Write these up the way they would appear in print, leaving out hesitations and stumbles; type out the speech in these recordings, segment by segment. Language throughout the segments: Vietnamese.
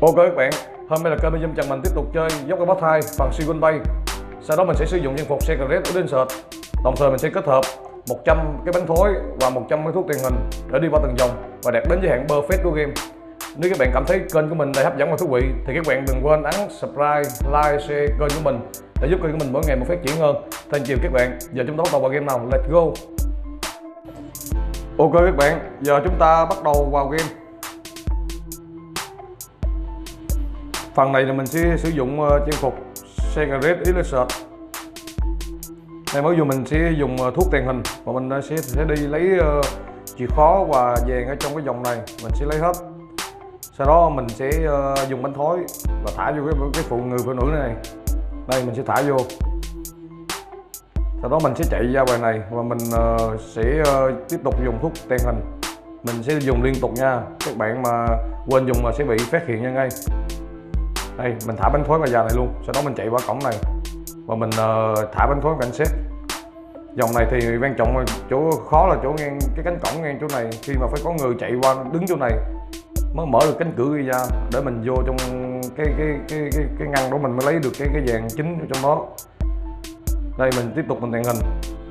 Ok các bạn, hôm nay là kênh Birom Trần mình tiếp tục chơi dốc cái boss 2 phần Seagull bay. Sau đó mình sẽ sử dụng trang phục Secret Udensert. Đồng thời mình sẽ kết hợp 100 cái bánh thối và 100 cái thuốc tiền hình để đi qua từng vòng và đạt đến giới hạn perfect của game. Nếu các bạn cảm thấy kênh của mình đầy hấp dẫn và thú vị thì các bạn đừng quên ấn subscribe, like, share kênh của mình để giúp kênh của mình mỗi ngày một phát triển hơn. Thank you các bạn. Giờ chúng ta bắt đầu vào game nào. Let's go. Ok các bạn, giờ chúng ta bắt đầu vào game. Phần này là mình sẽ sử dụng trang phục Secret Udensert. Đây mới dù mình sẽ dùng thuốc tàng hình và mình sẽ đi lấy chìa khóa và vàng ở trong cái vòng này, mình sẽ lấy hết. Sau đó mình sẽ dùng bánh thối và thả vô cái người phụ nữ này. Đây mình sẽ thả vô. Sau đó mình sẽ chạy ra bài này và mình sẽ tiếp tục dùng thuốc tàng hình. Mình sẽ dùng liên tục nha. Các bạn mà quên dùng là sẽ bị phát hiện ra ngay. Đây mình thả bánh thối vào già này luôn. Sau đó mình chạy qua cổng này và mình thả bánh thối cảnh sát. Dòng này thì quan trọng, chỗ khó là chỗ ngang cái cánh cổng ngang chỗ này, khi mà phải có người chạy qua đứng chỗ này mới mở được cánh cửa đi ra để mình vô trong cái ngăn đó, mình mới lấy được cái vàng chính ở trong đó. Đây mình tiếp tục mình tàng hình.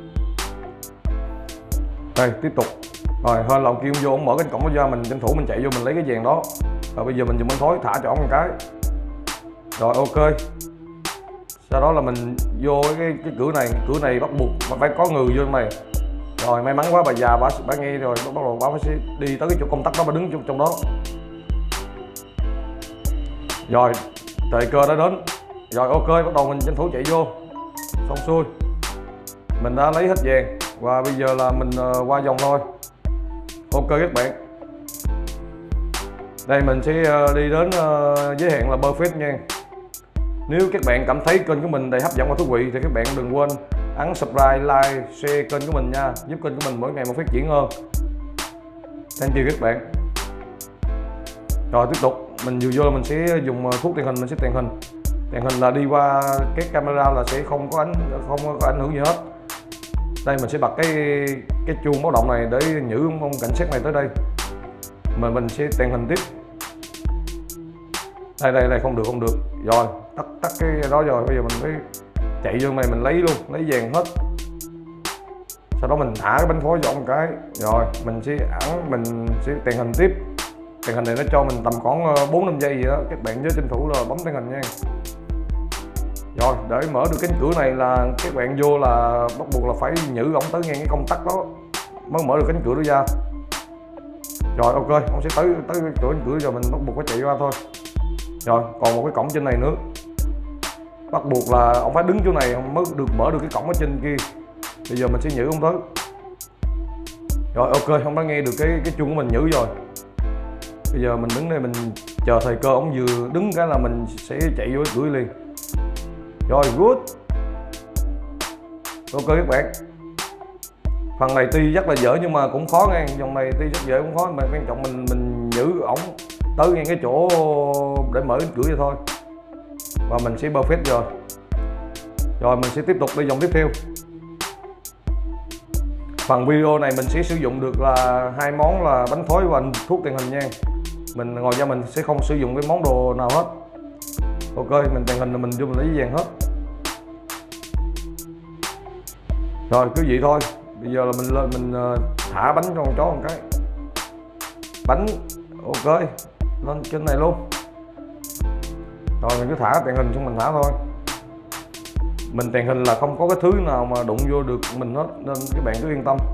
Đây tiếp tục. Rồi hơn lòng kia vô, ông mở cánh cổng đó ra, mình tranh thủ mình chạy vô mình lấy cái vàng đó. Và bây giờ mình dùng bánh thối thả cho ông một cái. Rồi ok. Sau đó là mình vô cái cửa này bắt buộc mà phải có người vô này. Rồi may mắn quá bà già bà nghe rồi, bắt đầu bà phải đi tới cái chỗ công tắc đó, bà đứng trong đó. Rồi thời cơ đã đến. Rồi ok, bắt đầu mình tranh thủ chạy vô. Xong xuôi mình đã lấy hết vàng và bây giờ là mình qua vòng thôi. Ok các bạn, đây mình sẽ đi đến giới hạn là perfect nha. Nếu các bạn cảm thấy kênh của mình đầy hấp dẫn và thú vị thì các bạn đừng quên ấn subscribe, like, share kênh của mình nha, giúp kênh của mình mỗi ngày một phát triển hơn. Thank you các bạn. Rồi tiếp tục, mình vừa vô là mình sẽ dùng thuốc tàng hình, mình sẽ tàng hình. Tàng hình là đi qua cái camera là sẽ không có ảnh hưởng gì hết. Đây mình sẽ bật cái chuông báo động này để nhử ông cảnh sát này tới đây. Mà mình sẽ tàng hình tiếp. Đây không được. Rồi tắt cái đó rồi, bây giờ mình phải chạy vô này mình lấy luôn, lấy vàng hết. Sau đó mình thả cái bánh thối vào một cái. Rồi mình sẽ tàng hình tiếp. Tàng hình này nó cho mình tầm khoảng 4-5 giây gì đó, các bạn nhớ tranh thủ là bấm tàng hình nha. Rồi để mở được cánh cửa này là các bạn vô là bắt buộc là phải nhử ổng tới ngang cái công tắc đó mới mở được cánh cửa đó ra. Rồi ok, ông sẽ tới cái cánh cửa rồi, mình bắt buộc phải chạy qua thôi. Rồi còn một cái cổng trên này nữa, bắt buộc là ông phải đứng chỗ này ông mới được mở được cái cổng ở trên kia. Bây giờ mình sẽ nhử ông tới. Rồi ok, ông đã nghe được cái chuông của mình nhử rồi. Bây giờ mình đứng đây mình chờ thời cơ, ông vừa đứng cái là mình sẽ chạy vô cái cửa liền. Rồi good. Ok các bạn, phần này tuy rất là dở nhưng mà cũng khó nha. Dòng này tuy rất dễ cũng khó, mà quan trọng mình giữ ổng tới ngay cái chỗ để mở cái cửa vậy thôi. Và mình sẽ perfect rồi. Rồi mình sẽ tiếp tục đi vòng tiếp theo. Phần video này mình sẽ sử dụng được là 2 món là bánh thối và thuốc tàng hình nha. Mình ngoài ra mình sẽ không sử dụng cái món đồ nào hết. Ok, mình tàng hình là mình vô mình lấy vàng hết. Rồi cứ vậy thôi. Bây giờ là mình lên mình thả bánh cho con chó một cái. Bánh ok, lên trên này luôn. Rồi mình cứ thả tàng hình xong mình thả thôi. Mình tàng hình là không có cái thứ nào mà đụng vô được mình hết, nên các bạn cứ yên tâm.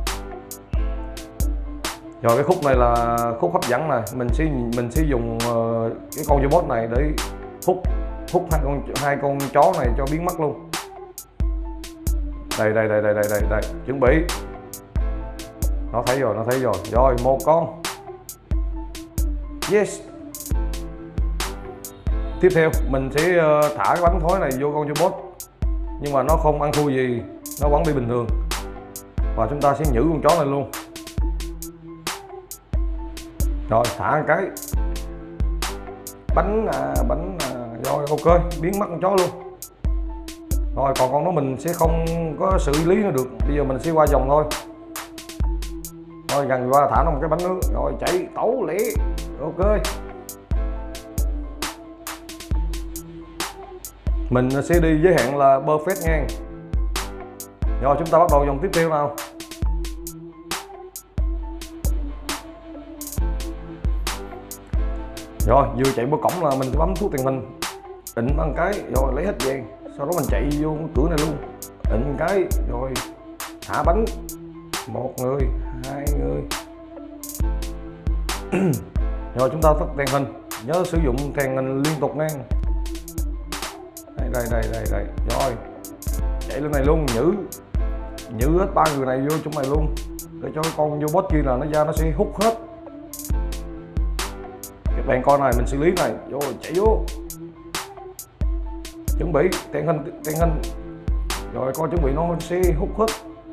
Rồi cái khúc này là khúc hấp dẫn này, mình sẽ dùng cái con robot này để hút hai con chó này cho biến mất luôn. Đây, chuẩn bị. Nó thấy rồi. Rồi một con. Yes. Tiếp theo mình sẽ thả cái bánh thối này vô con robot, nhưng mà nó không ăn thua gì, nó vẫn đi bình thường. Và chúng ta sẽ nhử con chó này luôn. Rồi thả một cái. Bánh rồi ok, biến mất con chó luôn. Rồi còn con đó mình sẽ không có xử lý nó được. Bây giờ mình sẽ qua vòng thôi. Rồi gần qua thả nó một cái bánh nữa. Rồi chạy tấu lẹ. Ok. Mình sẽ đi giới hạn là perfect nha. Rồi chúng ta bắt đầu vòng tiếp theo nào. Rồi vừa chạy qua cổng là mình bấm thuốc tiền hình, ịnh một cái rồi lấy hết vàng, sau đó mình chạy vô cửa này luôn, ịnh cái rồi thả bánh. Một người, hai người. Rồi chúng ta tắt đèn hình, nhớ sử dụng đèn hình liên tục nha. Đây. Rồi chạy lên này luôn, nhử hết 3 người này vô trong này luôn, để cho cái con vô boss kia là nó ra nó sẽ hút hết. Các bạn coi này, mình xử lý này, vô chạy vô, chuẩn bị đèn hình, rồi coi chuẩn bị nó sẽ hút hết.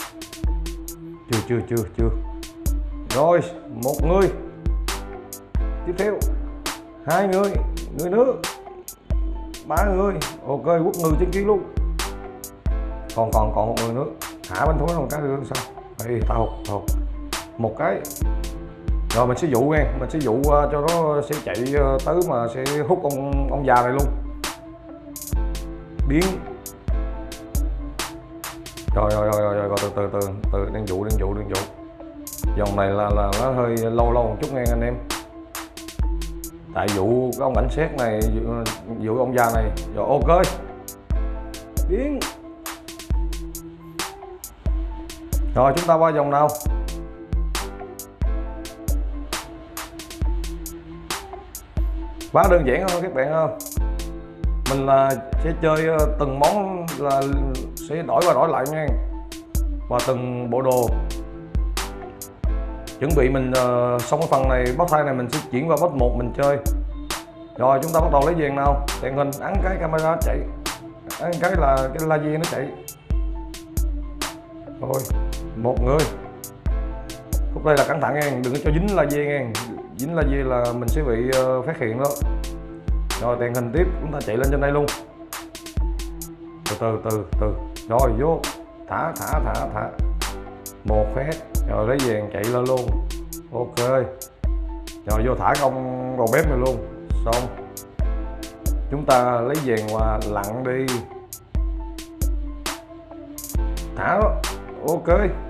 Chưa. Rồi một người, tiếp theo 2 người nữa, 3 người, ok quất người trên kia luôn. Còn một người nữa, thả bánh thối một cái nữa sao? Đây tao hụt một cái. Rồi mình sẽ dụ nha, mình sẽ dụ cho nó sẽ chạy tới mà sẽ hút ông già này luôn. Biến. Rồi từ đang dụ. Dòng này là nó hơi lâu một chút nha anh em. Tại dụ cái ông cảnh sát này, dụ ông già này. Rồi ok. Biến. Rồi chúng ta qua vòng nào. Quá đơn giản thôi các bạn ơi. Mình là sẽ chơi từng món là sẽ đổi qua đổi lại nha, và từng bộ đồ. Chuẩn bị mình xong cái phần này boss 2 này mình sẽ chuyển qua boss 1 mình chơi. Rồi chúng ta bắt đầu lấy vàng nào. Đèn hình ấn cái camera chạy, ấn cái là cái laser nó chạy. Rồi một người. Lúc đây là cẩn thận nha, đừng có cho dính laser nha, dính laser là mình sẽ bị phát hiện đó. Rồi đèn hình tiếp, chúng ta chạy lên trên đây luôn. Từ. Rồi vô, thả. Một phát, rồi lấy vàng chạy lên luôn. Ok. Rồi vô thả ông đầu bếp này luôn. Xong. Chúng ta lấy vàng và lặn đi. Thả đó. Ok.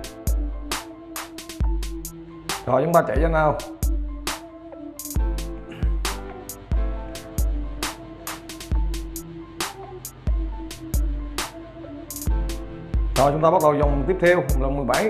Rồi chúng ta chạy ra nào. Rồi chúng ta bắt đầu vòng tiếp theo là 17.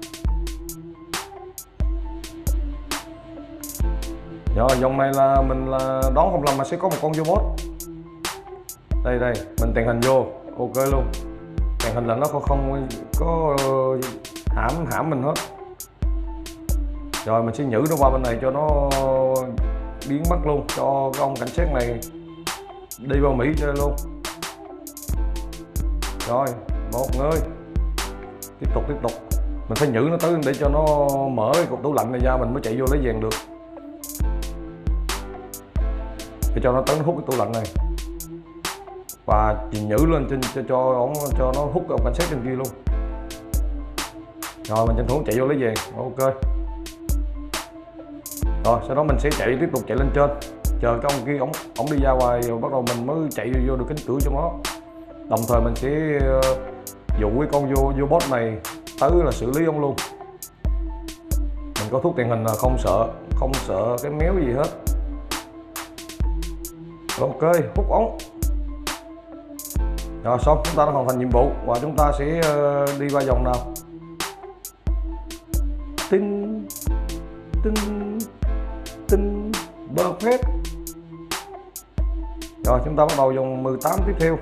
Rồi vòng này là mình là đón không lầm mà sẽ có một con vô boss. Đây mình tàng hình vô, ok luôn. Tàng hình là nó không có hãm mình hết. Rồi mình sẽ nhử nó qua bên này cho nó biến mất luôn, cho cái ông cảnh sát này đi vào Mỹ chơi luôn. Rồi một người, tiếp tục mình phải nhử nó tới để cho nó mở cái cục tủ lạnh này ra mình mới chạy vô lấy vàng được, để cho nó tới nó hút cái tủ lạnh này và nhử lên trên cho nó hút cái ông cảnh sát trên kia luôn. Rồi mình tranh thủ chạy vô lấy vàng. Ok. Rồi sau đó mình sẽ tiếp tục chạy lên trên, chờ cái ông kia ổng đi ra ngoài rồi bắt đầu mình mới chạy vô được cánh cửa cho nó. Đồng thời mình sẽ dụ cái con vô boss này tới là xử lý ông luôn. Mình có thuốc tiền hình là không sợ cái méo gì hết. Ok, hút ống. Rồi xong, chúng ta đã hoàn thành nhiệm vụ và chúng ta sẽ đi qua vòng nào. Tinh perfect. Rồi chúng ta bắt đầu vòng 18 tiếp theo.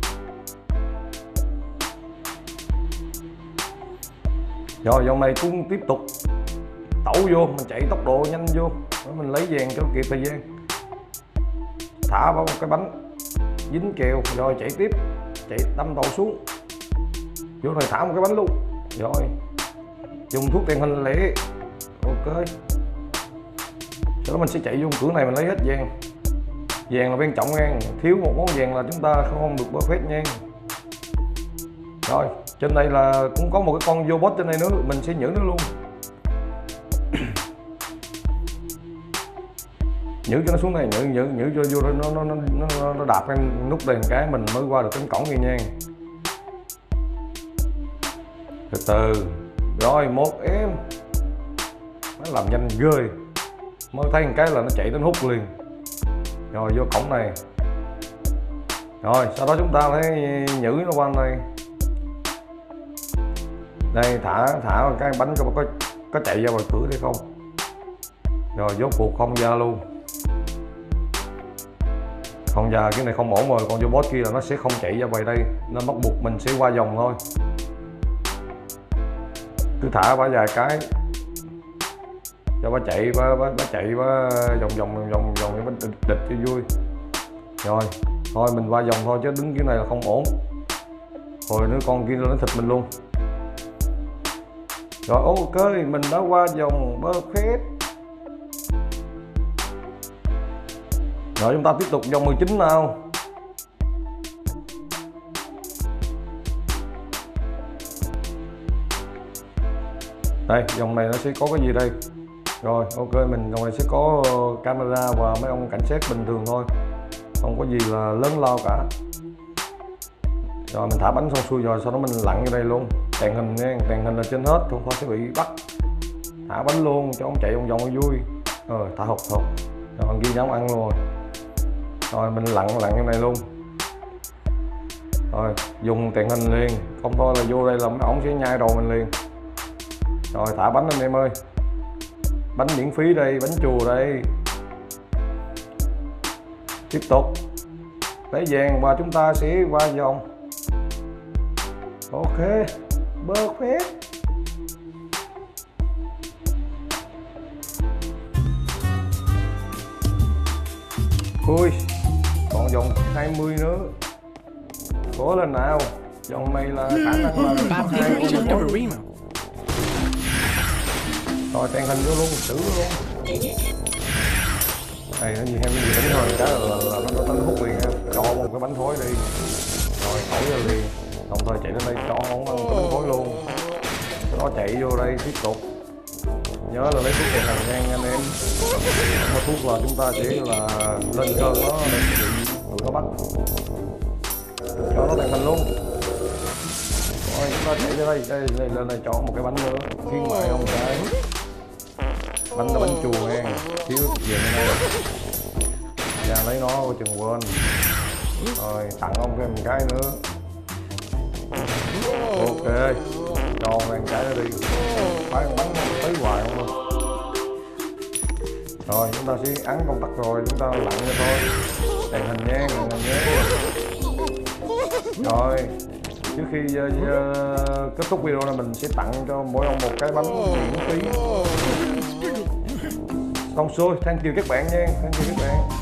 Rồi vòng này cũng tiếp tục tẩu vô, mình chạy tốc độ nhanh vô để mình lấy vàng cho kịp thời gian. Thả vào một cái bánh dính kèo, rồi chạy tiếp, chạy đâm đầu xuống, vô này thả một cái bánh luôn, rồi dùng thuốc tiền hình lẻ. Ok. Sau đó mình sẽ chạy vô cửa này mình lấy hết vàng. Vàng là quan trọng nha, thiếu một món vàng là chúng ta không được perfect nha. Rồi trên đây là cũng có một cái con vô boss trên đây nữa, mình sẽ nhử nó luôn. Nhử cho nó xuống này, nhử cho vô nó đạp cái nút đèn cái mình mới qua được cánh cổng kia nha. Từ từ. Rồi một em. Nó làm nhanh ghê. Mới thấy một cái là nó chạy đến hút liền. Rồi vô cổng này. Rồi sau đó chúng ta phải nhử nó qua đây. Đây thả cái bánh có chạy ra ngoài cửa hay không. Rồi rốt cuộc không ra luôn. Không ra, cái này không ổn rồi, còn vô boss kia là nó sẽ không chạy ra ngoài đây nên bắt buộc mình sẽ qua vòng thôi. Cứ thả bả vài cái cho bả chạy vòng cho bánh địch cho vui. Rồi thôi mình qua vòng thôi chứ đứng cái này là không ổn. Rồi nữa con kia nó thịt mình luôn. Rồi ok, mình đã qua vòng perfect. Rồi chúng ta tiếp tục vòng 19 nào. Đây, vòng này nó sẽ có cái gì đây? Rồi ok, mình vòng này sẽ có camera và mấy ông cảnh sát bình thường thôi. Không có gì là lớn lao cả. Rồi mình thả bánh xong xuôi rồi, sau đó mình lặn vô đây luôn. Tàng hình nha, tàng hình là trên hết, không phải sẽ bị bắt. Thả bánh luôn cho ông chạy vòng vòng cho vui. Rồi thả hộp. Rồi thằng kia dám ăn luôn rồi. Rồi mình lặn vô này luôn. Rồi dùng tàng hình liền, không thôi là vô đây là mấy ổng sẽ nhai đầu mình liền. Rồi thả bánh anh em ơi. Bánh miễn phí đây, bánh chùa đây. Tiếp tục. Lấy vàng và chúng ta sẽ qua vòng. Ok, perfect. Ui, còn vòng 20 nữa. Cố lên nào. Vòng này là khả năng là rồi tàng hình vô luôn, xử luôn. Này nó gì em gì đánh thôi cái là nó hút liền ha. Cho một cái bánh thối đi. Rồi thổi ra liền. Đồng thời chạy đến đây cho không ăn cái bánh thối luôn. Nó chạy vô đây tiếp tục. Nhớ là lấy thuốc tàng hình nha anh em. Có thuốc là chúng ta sẽ là lên cơn nó để bị người nó bắt. Cho nó tàng hình luôn. Rồi chúng ta chạy ra đây, lên đây chọn một cái bánh nữa. Khuyến mại ông cái. Bánh là bánh chùa nha, thiếu về đây. Ra lấy nó coi chừng quên. Rồi tặng ông thêm một cái nữa. Ok, cho ăn cái đó đi. Phải ăn bánh tới hoài không luôn. Rồi chúng ta sẽ ấn công tắc rồi, chúng ta lặn ra thôi. Tàng hình nha, Rồi trước khi kết thúc video này mình sẽ tặng cho mỗi ông một cái bánh miễn phí. Xong xuôi, thank you các bạn nha, thank you các bạn.